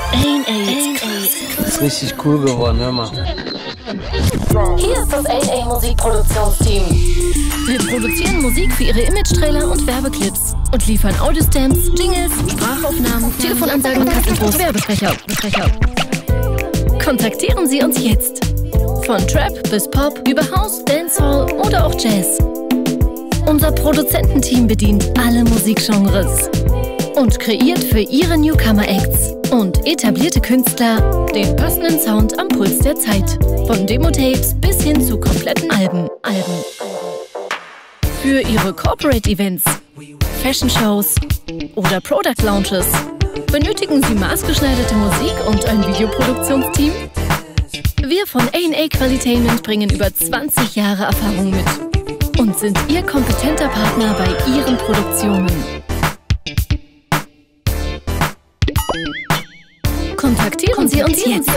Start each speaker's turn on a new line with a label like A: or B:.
A: Das ist richtig cool geworden, hör mal.
B: Hier ist das A&A Musikproduktionsteam. Wir produzieren Musik für Ihre Image-Trailer und Werbeclips und liefern Audiostamps, Jingles, Sprachaufnahmen, Telefonansagen, Kassenbus, Werbesprecher. Kontaktieren Sie uns jetzt. Von Trap bis Pop, über House, Dancehall oder auch Jazz. Unser Produzententeam bedient alle Musikgenres und kreiert für Ihre Newcomer-Acts und etablierte Künstler den passenden Sound am Puls der Zeit. Von Demo-Tapes bis hin zu kompletten Alben. Für Ihre Corporate-Events, Fashion-Shows oder Product-Launches benötigen Sie maßgeschneiderte Musik und ein Videoproduktionsteam? Wir von A&A Qualitainment bringen über 20 Jahre Erfahrung mit und sind Ihr kompetenter Partner bei Ihren Produktionen. Kontaktieren Sie uns jetzt.